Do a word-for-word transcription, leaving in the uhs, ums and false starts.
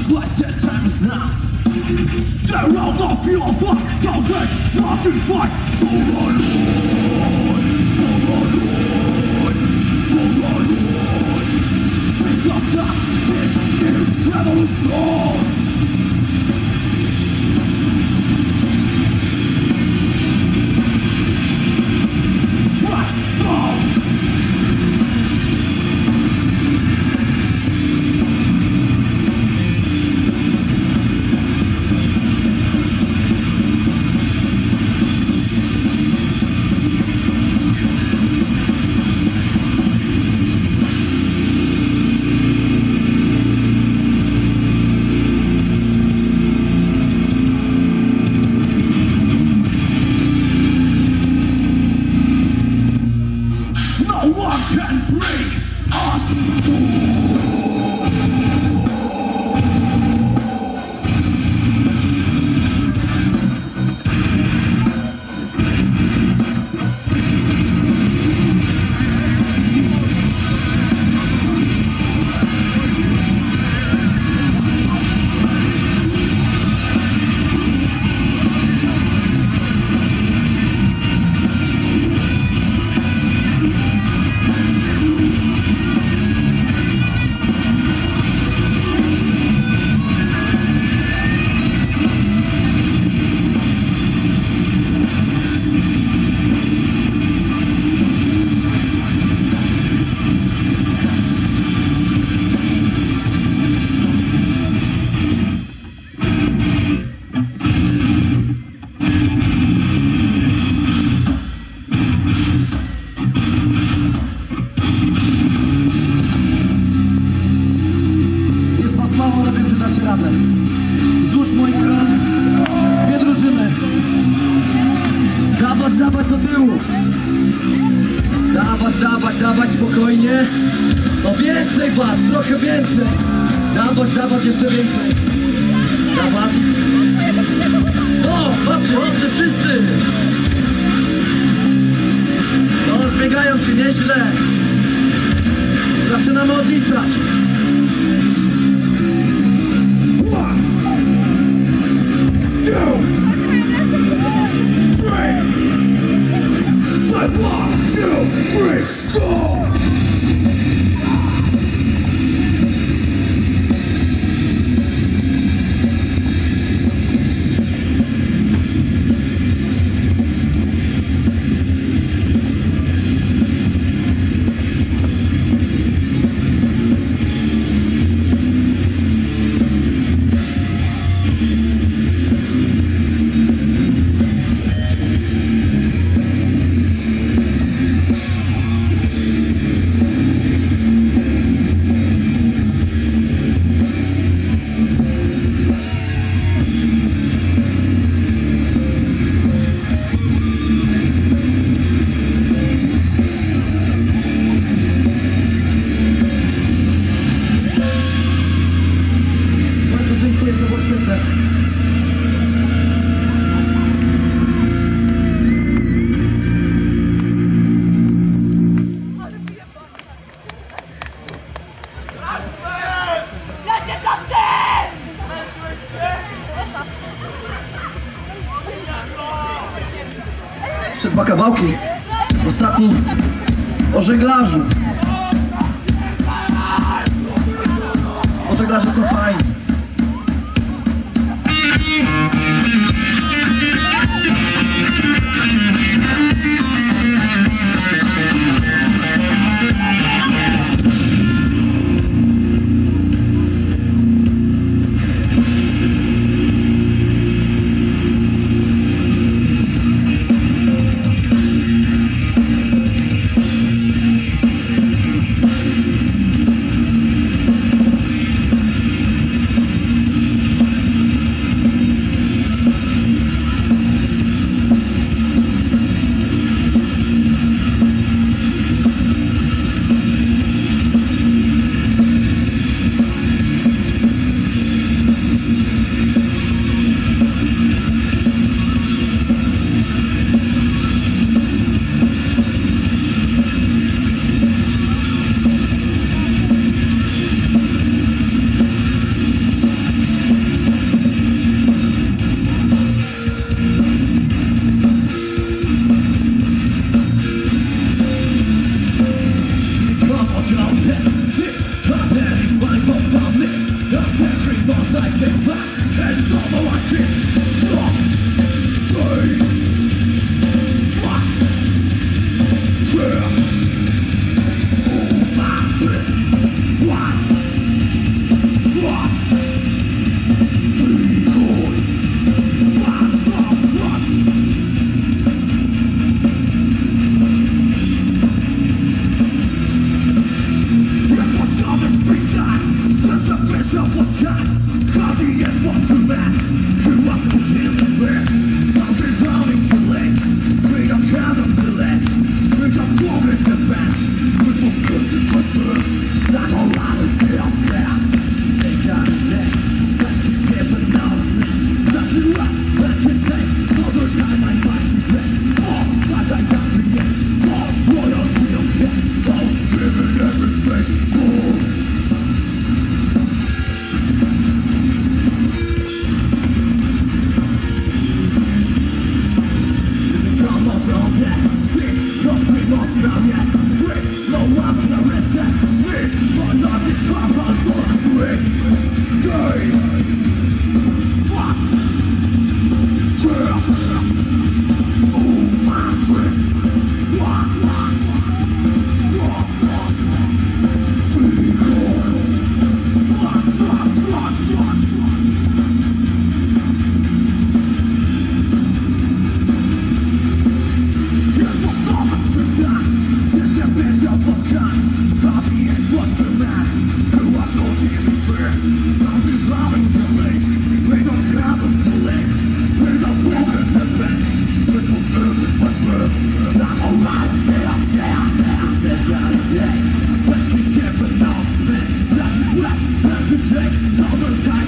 wasted time is now. There will no fear of us, no rage, not to fight for our Lord, for our Lord, for our Lord. We just start this new revolution. Wzdłuż moich ran dwie drużyny. Dawać, dawać do tyłu. Dawać, dawać, dawać spokojnie. No więcej was, trochę więcej. Dawać, dawać jeszcze więcej. Dawać. O, dobrze, dobrze, wszyscy. No, zbiegają się nieźle. Zaczynamy odliczać. One, two, three, go! Jeszcze dwa kawałki. Ostatni o żeglarzu. O żeglarze są fajni. All the time.